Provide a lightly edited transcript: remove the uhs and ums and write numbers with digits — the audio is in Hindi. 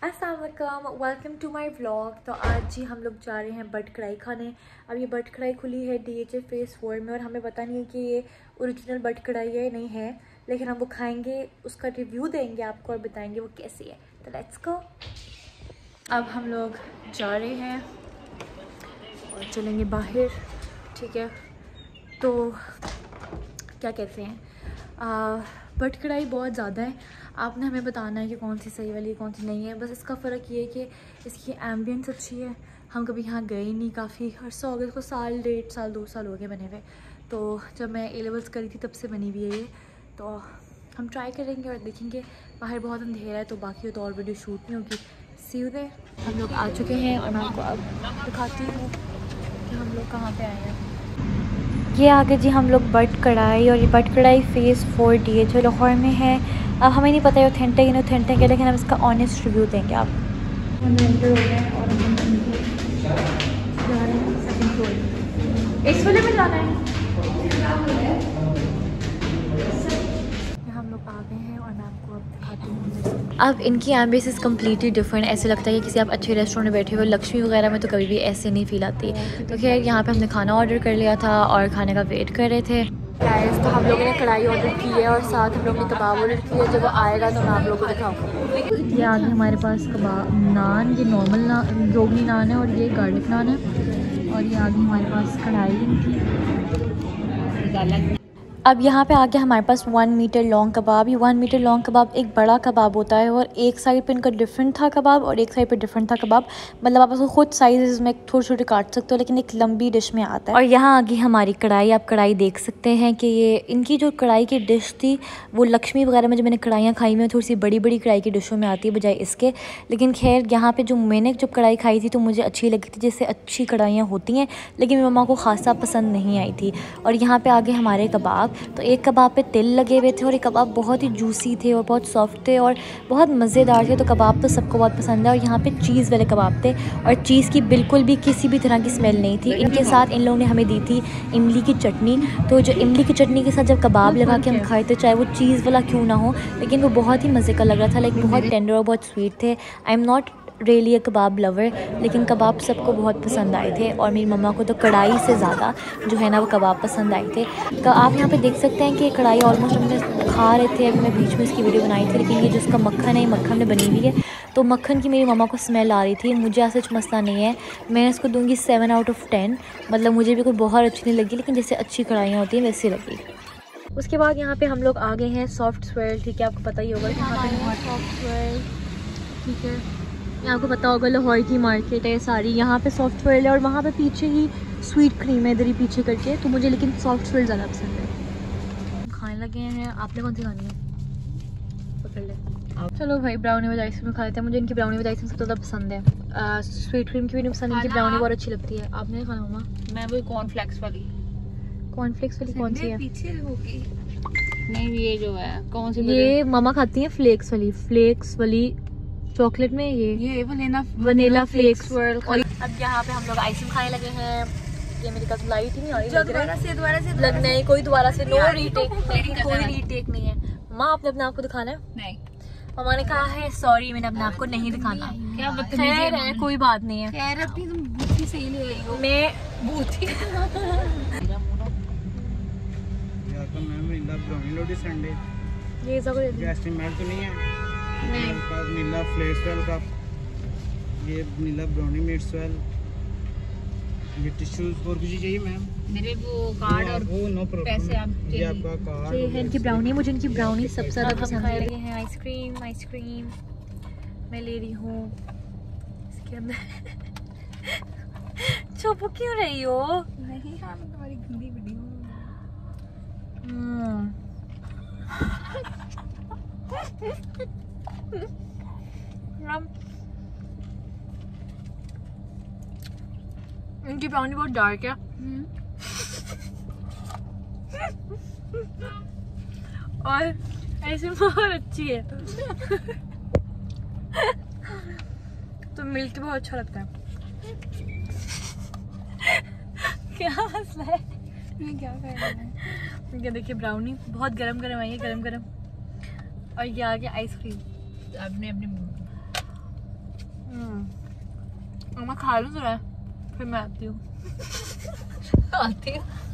अस्सलाम वालेकुम, वेलकम टू माय व्लॉग। तो आज जी हम लोग जा रहे हैं बट कढ़ाई खाने। अब ये बट कढ़ाई खुली है DHA फेज़ 4 में और हमें पता नहीं है कि ये ओरिजिनल बट कढ़ाई है नहीं है, लेकिन हम वो खाएंगे, उसका रिव्यू देंगे आपको और बताएंगे वो कैसी है। तो लेट्स गो। अब हम लोग जा रहे हैं और चलेंगे बाहर, ठीक है। तो क्या कहते हैं, बट कढ़ाई बहुत ज़्यादा है, आपने हमें बताना है कि कौन सी सही वाली कौन सी नहीं है। बस इसका फ़र्क ये है कि इसकी एम्बियंस अच्छी है। हम कभी यहाँ गए नहीं, काफ़ी अर्सा हो गया, इसको साल 1.5 साल 2 साल हो गए बने हुए। तो जब मैं A-levels करी थी तब से बनी हुई है ये। तो हम ट्राई करेंगे और देखेंगे। बाहर बहुत अंधेरा है तो बाकी तो और वीडियो शूट नहीं होगी। See you there. हम लोग आ चुके हैं और मैं आपको अब दिखाती हूँ कि हम लोग कहाँ पर आए हैं। ये आगे जी हम लोग बट कढ़ाई, और ये बट कढ़ाई फेज़ 4 DHA लाहौर में है। अब हमें नहीं पता है ऑथेंटिक इनऑथेंटिक है, लेकिन हम इसका ऑनेस्ट रिव्यू देंगे आप। हम एंटर हो गए हैं और हम जा रहे हैं सेकंड फ्लोर। इस वाले में जाना है। हम लोग आ गए हैं और मैं आपको अब दिखाती हूँ। अब इनकी एम्बियंस कम्प्लीटली डिफरेंट। ऐसे लगता है कि किसी आप अच्छे रेस्टोरेंट में बैठे हुए। लक्ष्मी वगैरह में तो कभी भी ऐसे नहीं फील आती। तो खैर यहाँ पे हमने खाना ऑर्डर कर लिया था और खाने का वेट कर रहे थे। गाइस, तो हम लोगों ने कढ़ाई ऑर्डर की है और साथ हम लोग ने कबाब ऑर्डर किया है। जब वो आएगा तो मैं आप लोगों को दिखाऊंगी। ये आगे हमारे पास कबाब नान, ये नॉर्मल नान रोगनी नान है और ये गार्लिक नान है। और ये आगे हमारे पास कढ़ाई इनकी। अब यहाँ पे आके हमारे पास 1 मीटर लॉन्ग कबाब। ये 1 मीटर लॉन्ग कबाब एक बड़ा कबाब होता है और एक साइड पे इनका डिफरेंट था कबाब और एक साइड पे डिफरेंट था कबाब। मतलब आप उसको खुद साइज़ में थोड़े छोटे काट सकते हो, लेकिन एक लंबी डिश में आता है। और यहाँ आगे हमारी कढ़ाई, आप कढ़ाई देख सकते हैं कि ये इनकी जो कढ़ाई की डिश थी वो लक्ष्मी वगैरह में जो मैंने कढ़ाइयाँ खाई हुई थोड़ी सी बड़ी बड़ी कढ़ाई की डिशों में आती है बजाय इसके। लेकिन खैर यहाँ पर जो मैंने जब कढ़ाई खाई थी तो मुझे अच्छी लगी थी, जैसे अच्छी कढ़ाइयाँ होती हैं, लेकिन मेरी मम्मा को खासा पसंद नहीं आई थी। और यहाँ पर आगे हमारे कबाब, तो एक कबाब पे तिल लगे हुए थे और ये कबाब बहुत ही जूसी थे और बहुत सॉफ्ट थे और बहुत मज़ेदार थे। तो कबाब तो सबको बहुत पसंद है। और यहाँ पे चीज़ वाले कबाब थे और चीज़ की बिल्कुल भी किसी भी तरह की स्मेल नहीं थी। इनके साथ इन लोगों ने हमें दी थी इमली की चटनी। तो जो इमली की चटनी के साथ जब कबाब लगा के हम खाए थे, चाहे वो चीज़ वाला क्यों ना हो, लेकिन वो बहुत ही मज़े का लग रहा था। लाइक बहुत टेंडर और बहुत स्वीट थे। I am not really a kebab lover, लेकिन कबाब सबको बहुत पसंद आए थे और मेरी मम्मा को तो कढ़ाई से ज़्यादा जो है ना वो कबाब पसंद आए थे। तो आप यहाँ पे देख सकते हैं कि कढ़ाई ऑलमोस्ट हमने खा रहे थे। अभी मैं बीच में इसकी वीडियो बनाई थी, लेकिन ये जिसका मक्खन है, मक्खन में बनी हुई है, तो मक्खन की मेरी मम्मा को स्मेल आ रही थी। मुझे ऐसा कुछ मसला नहीं है, मैं इसको दूँगी 7 आउट ऑफ 10। मतलब मुझे भी कोई बहुत अच्छी नहीं लगी, लेकिन जैसे अच्छी कढ़ाइयाँ होती हैं वैसी लगी। उसके बाद यहाँ पे हम लोग आ गए हैं सॉफ्टवेयर, ठीक है, आपको पता ही होगा सॉफ्टवेयर, ठीक है। यहाँ आपको पता होगा लाहौर की मार्केट है सारी, यहाँ पे सॉफ्टवेयर है और वहाँ पे पीछे ही स्वीट क्रीम है, इधर ही पीछे करके। तो मुझे लेकिन सॉफ्टवेयर ज़्यादा पसंद है। खाने लगे हैं, आपने कौन सी खानी है पकड़ ले। चलो भाई, ब्राउनी विद आइसक्रीम खा लेते हैं। मुझे इनकी ब्राउनी विद आइसक्रीम सबसे ज़्यादा पसंद है। स्वीट क्रीम की भी नहीं पसंद, इनकी ब्राउनी बहुत अच्छी लगती है। आपने खाना मम्मा? मैं वो कॉर्नफ्लेक्स वाली कौन सी है? पीछे होगी नहीं, ये जो है कौन सी? ये मम्मा खाती है फ्लेक्स वाली चॉकलेट में, ये वनीला फ्लेक्स। और अब यहाँ पे हम लोग आइसक्रीम खाने लगे हैं। ये मेरी कज़न लाई थी, नहीं दोबारा से नहीं, कोई दोबारा से नो रीटेक, कोई रीटेक नहीं है। माँ, आपने अपने आप को दिखाना है? नहीं, मम्मा ने कहा है सॉरी, मैंने अपने आप को नहीं दिखाना। खैर है, कोई बात नहीं है। खैर अपनी तुम बूथी सही ले आई हो। मैं बूथी ये सब आइसक्रीम मेल्ट तो नहीं है? नीला फ्लेक्सवेल का, ये नीला ब्राउनी मिट्सवेल, ये टिश्यूज और कुछ चाहिए मैम? मेरे वो कार्ड और वो नो प्रॉब्लम, पैसे आप ये आपका कार्ड। ये है इनकी ब्राउनी, मुझे इनकी ब्राउनी सबसे ज़्यादा पसंद है। लगे हैं आइसक्रीम मैं ले रही हूँ इसके अंदर। चुप क्यों रही हो? नहीं हाँ, तुम्हारी गंदी वीडियो। इनकी ब्राउनी बहुत डार्क है और ऐसे बहुत अच्छी है। तो मिल्क बहुत अच्छा लगता है। क्या मसला है? मैं क्या कर रहा हूँ? ये देखिए ब्राउनी बहुत गरम गरम आई है, गरम गरम। और ये आ गया आइसक्रीम। आपने अपने मैं खा लूँ जरा, फिर मैं आती हूँ। आती हूँ।